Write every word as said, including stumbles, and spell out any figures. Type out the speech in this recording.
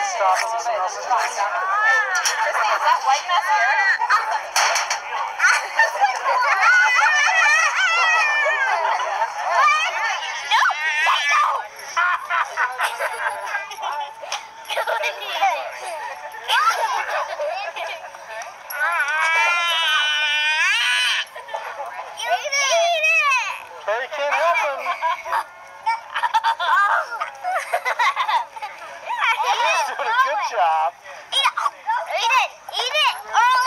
stop and listen else is nice. Christy, is that white mascara? No! Say no! You eat it! Terry can't help him. He He's doing a good job. Eat it! Eat it! Eat it! Oh!